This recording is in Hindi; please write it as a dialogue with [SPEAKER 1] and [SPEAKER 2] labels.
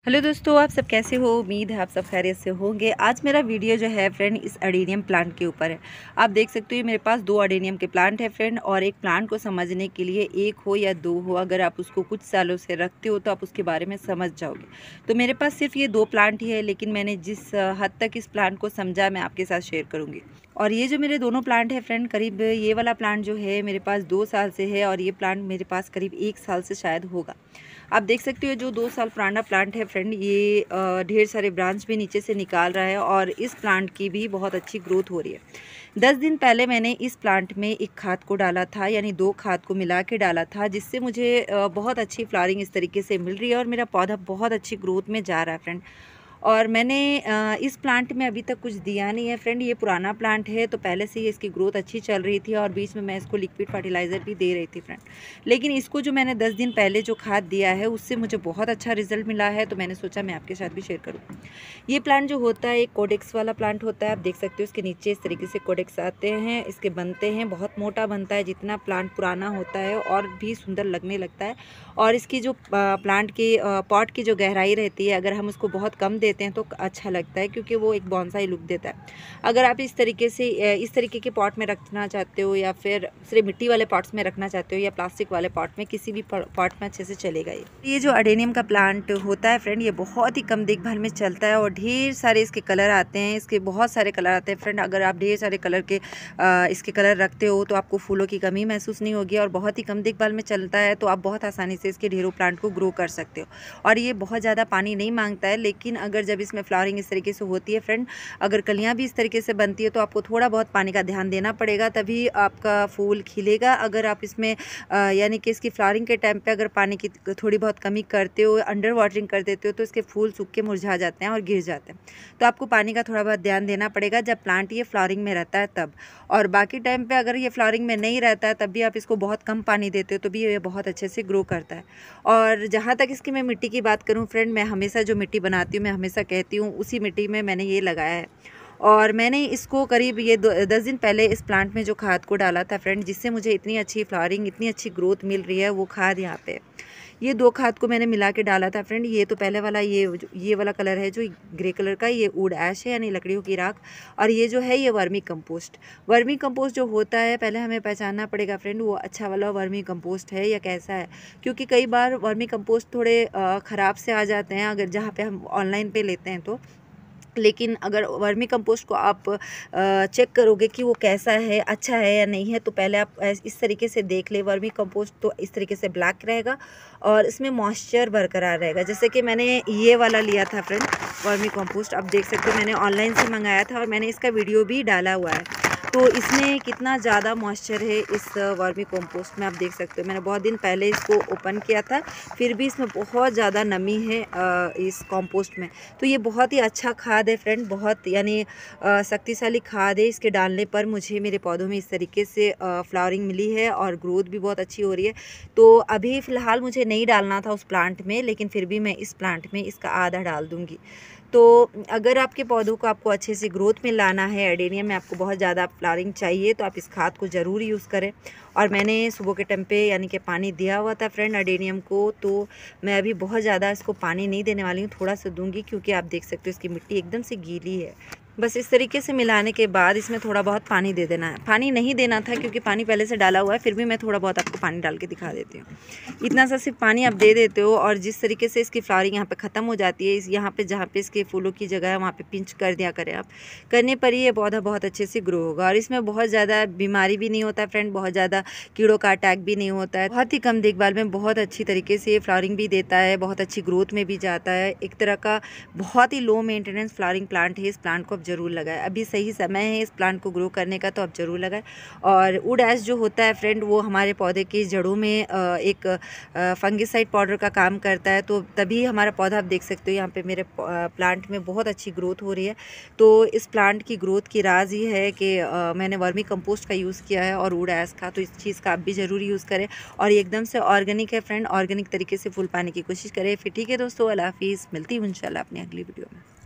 [SPEAKER 1] हेलो दोस्तों, आप सब कैसे हो। उम्मीद है आप सब खैरियत से होंगे। आज मेरा वीडियो जो है फ्रेंड इस अडेनियम प्लांट के ऊपर है। आप देख सकते हो मेरे पास 2 अडेनियम के प्लांट है फ्रेंड। और एक प्लांट को समझने के लिए एक हो या 2 हो, अगर आप उसको कुछ सालों से रखते हो तो आप उसके बारे में समझ जाओगे। तो मेरे पास सिर्फ ये 2 प्लांट ही है, लेकिन मैंने जिस हद तक इस प्लांट को समझा मैं आपके साथ शेयर करूँगी। और ये जो मेरे दोनों प्लांट है फ्रेंड, करीब ये वाला प्लांट जो है मेरे पास 2 साल से है, और ये प्लांट मेरे पास करीब 1 साल से शायद होगा। आप देख सकते हो जो 2 साल पुराना प्लांट है फ्रेंड, ये ढेर सारे ब्रांच भी नीचे से निकाल रहा है, और इस प्लांट की भी बहुत अच्छी ग्रोथ हो रही है। 10 दिन पहले मैंने इस प्लांट में एक खाद को डाला था, यानी 2 खाद को मिला के डाला था, जिससे मुझे बहुत अच्छी फ्लावरिंग इस तरीके से मिल रही है, और मेरा पौधा बहुत अच्छी ग्रोथ में जा रहा है फ्रेंड। और मैंने इस प्लांट में अभी तक कुछ दिया नहीं है फ्रेंड। ये पुराना प्लांट है, तो पहले से ही इसकी ग्रोथ अच्छी चल रही थी, और बीच में मैं इसको लिक्विड फर्टिलाइज़र भी दे रही थी फ्रेंड। लेकिन इसको जो मैंने 10 दिन पहले जो खाद दिया है, उससे मुझे बहुत अच्छा रिजल्ट मिला है, तो मैंने सोचा मैं आपके साथ भी शेयर करूँ। ये प्लांट जो होता है एक कोडेक्स वाला प्लांट होता है। आप देख सकते हो इसके नीचे इस तरीके से कोडेक्स आते हैं, इसके बनते हैं, बहुत मोटा बनता है। जितना प्लांट पुराना होता है और भी सुंदर लगने लगता है। और इसकी जो प्लांट की पॉट की जो गहराई रहती है, अगर हम उसको बहुत कम देते हैं तो अच्छा लगता है, क्योंकि वो एक बॉन्साई लुक देता है। अगर आप इस तरीके से इस तरीके के पॉट में रखना चाहते हो, या फिर सिर्फ मिट्टी वाले पॉट्स में रखना चाहते हो, या प्लास्टिक वाले पॉट में, किसी भी पॉट में अच्छे से चलेगा। ये जो अडेनियम का प्लांट होता है फ्रेंड, ये बहुत ही कम देखभाल में चलता है, और ढेर सारे इसके कलर आते हैं। इसके बहुत सारे कलर आते हैं फ्रेंड। अगर आप ढेर सारे कलर के इसके कलर रखते हो तो आपको फूलों की कमी महसूस नहीं होगी, और बहुत ही कम देखभाल में चलता है, तो आप बहुत आसानी से इसके ढेरों प्लांट को ग्रो कर सकते हो। और ये बहुत ज़्यादा पानी नहीं मांगता है, लेकिन अगर जब इसमें फ्लावरिंग इस तरीके से होती है फ्रेंड, अगर कलियाँ भी इस तरीके से बनती है, तो आपको थोड़ा बहुत पानी का ध्यान देना पड़ेगा, तभी आपका फूल खिलेगा। अगर आप इसमें यानी कि इसकी फ्लावरिंग के टाइम पे अगर पानी की थोड़ी बहुत कमी करते हो, अंडर वाटरिंग कर देते हो, तो इसके फूल सूख के मुरझा जाते हैं और गिर जाते हैं। तो आपको पानी का थोड़ा बहुत ध्यान देना पड़ेगा जब प्लांट ये फ्लावरिंग में रहता है तब। और बाकी टाइम पे अगर ये फ्लावरिंग में नहीं रहता है, तब भी आप इसको बहुत कम पानी देते हो, तो भी ये बहुत अच्छे से ग्रो करता है। और जहाँ तक इसकी मैं मिट्टी की बात करूँ फ्रेंड, मैं हमेशा जो मिट्टी बनाती हूँ, मैं हमेशा कहती हूँ उसी मिट्टी में मैंने ये लगाया है। और मैंने इसको करीब ये 10 दिन पहले इस प्लांट में जो खाद को डाला था फ्रेंड, जिससे मुझे इतनी अच्छी फ्लावरिंग, इतनी अच्छी ग्रोथ मिल रही है, वो खाद यहाँ पे ये 2 खाद को मैंने मिला के डाला था फ्रेंड। ये तो पहले वाला ये वाला कलर है जो ग्रे कलर का, ये वुड ऐश है, यानी लकड़ियों की राख। और ये जो है ये वर्मी कंपोस्ट। वर्मी कंपोस्ट जो होता है, पहले हमें पहचानना पड़ेगा फ्रेंड वो अच्छा वाला वर्मी कंपोस्ट है या कैसा है, क्योंकि कई बार वर्मी कंपोस्ट थोड़े ख़राब से आ जाते हैं, अगर जहाँ पे हम ऑनलाइन पे लेते हैं तो। लेकिन अगर वर्मी कंपोस्ट को आप चेक करोगे कि वो कैसा है, अच्छा है या नहीं है, तो पहले आप इस तरीके से देख ले। वर्मी कंपोस्ट तो इस तरीके से ब्लैक रहेगा, और इसमें मॉइस्चर बरकरार रहेगा। जैसे कि मैंने ये वाला लिया था फ्रेंड वर्मी कंपोस्ट, आप देख सकते हो मैंने ऑनलाइन से मंगाया था, और मैंने इसका वीडियो भी डाला हुआ है। तो इसमें कितना ज़्यादा मॉइस्चर है इस वर्मी कंपोस्ट में, आप देख सकते हो। मैंने बहुत दिन पहले इसको ओपन किया था, फिर भी इसमें बहुत ज़्यादा नमी है इस कंपोस्ट में। तो ये बहुत ही अच्छा खाद है फ्रेंड, बहुत यानी शक्तिशाली खाद है। इसके डालने पर मुझे मेरे पौधों में इस तरीके से फ्लावरिंग मिली है, और ग्रोथ भी बहुत अच्छी हो रही है। तो अभी फ़िलहाल मुझे नहीं डालना था उस प्लांट में, लेकिन फिर भी मैं इस प्लांट में इसका आधा डाल दूँगी। तो अगर आपके पौधों को आपको अच्छे से ग्रोथ में लाना है, अडेनियम में आपको बहुत ज़्यादा फ्लावरिंग चाहिए, तो आप इस खाद को ज़रूर यूज़ करें। और मैंने सुबह के टाइम पे यानी कि पानी दिया हुआ था फ्रेंड अडेनियम को, तो मैं अभी बहुत ज़्यादा इसको पानी नहीं देने वाली हूँ, थोड़ा सा दूंगी, क्योंकि आप देख सकते हो इसकी मिट्टी एकदम से गीली है। बस इस तरीके से मिलाने के बाद इसमें थोड़ा बहुत पानी दे देना है। पानी नहीं देना था क्योंकि पानी पहले से डाला हुआ है, फिर भी मैं थोड़ा बहुत आपको पानी डाल के दिखा देती हूँ। इतना सा सिर्फ पानी आप दे देते हो, और जिस तरीके से इसकी फ्लावरिंग यहाँ पे ख़त्म हो जाती है, इस यहाँ पे जहाँ पे इसके फूलों की जगह है, वहाँ पे पिंच कर दिया करें आप। करने पर ही ये पौधा बहुत अच्छे से ग्रो होगा। और इसमें बहुत ज़्यादा बीमारी भी नहीं होता है फ्रेंड, बहुत ज़्यादा कीड़ों का अटैक भी नहीं होता है। बहुत ही कम देखभाल में बहुत अच्छी तरीके से ये फ्लावरिंग भी देता है, बहुत अच्छी ग्रोथ में भी जाता है। एक तरह का बहुत ही लो मेंटेनेंस फ्लावरिंग प्लांट है। इस प्लांट को आप ज़रूर लगाएं, अभी सही समय है इस प्लांट को ग्रो करने का, तो आप ज़रूर लगाएं। और वुड ऐश जो होता है फ्रेंड, वो हमारे पौधे की जड़ों में एक फंगिसाइड पाउडर का काम करता है, तो तभी हमारा पौधा आप देख सकते हो यहाँ पे मेरे प्लांट में बहुत अच्छी ग्रोथ हो रही है। तो इस प्लांट की ग्रोथ की राज ये है कि मैंने वर्मी कंपोस्ट का यूज़ किया है और वुड ऐश का, तो इस चीज़ का आप भी ज़रूर यूज़ करें। और ये एकदम से ऑर्गेनिक है फ्रेंड, ऑर्गेनिक तरीके से फूल पाने की कोशिश करें। फिर ठीक है दोस्तों, अल्लाह हाफिज़, मिलती हूँ इंशाल्लाह अपनी अगली वीडियो में।